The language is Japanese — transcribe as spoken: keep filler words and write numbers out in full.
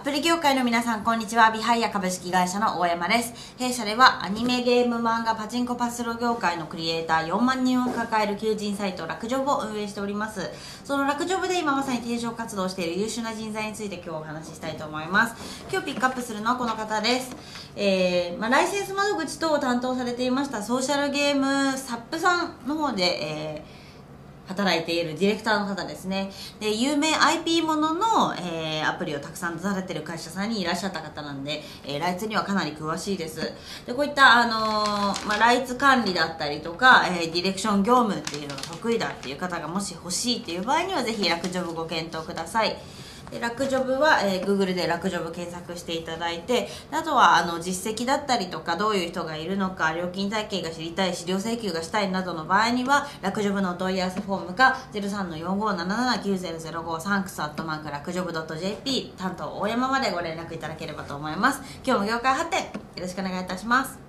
プリ業界の皆さんこんにちは。ビハイヤ株式会社の大山です。弊社ではアニメ、ゲーム、漫画、パチンコ、パスロ業界のクリエイターよんまんにんを抱える求人サイトラクジョブを運営しております。そのラクジョブで今まさに定常活動している優秀な人材について今日お話ししたいと思います。今日ピックアップするのはこの方です。えーまあ、ライセンス窓口等を担当されていましたソーシャルゲームサップさんの方で、えー働いているディレクターの方ですね。で、有名 アイピー ものの、えー、アプリをたくさん出されている会社さんにいらっしゃった方なんで、えー、ライツにはかなり詳しいです。で、こういった、あのー、まあ、ライツ管理だったりとか、えー、ディレクション業務っていうのが得意だっていう方がもし欲しいっていう場合には、ぜひラクジョブご検討ください。でラクジョブは、えー、Google でラクジョブ検索していただいて、あとはあの実績だったりとかどういう人がいるのか、料金体系が知りたい、資料請求がしたいなどの場合にはラクジョブのお問い合わせフォームか ゼロさんのよんごーななななきゅうゼロゼロご サンクスアットマークラクジョブドットジェーピー 担当大山までご連絡いただければと思います。今日も業界発展よろしくお願いいたします。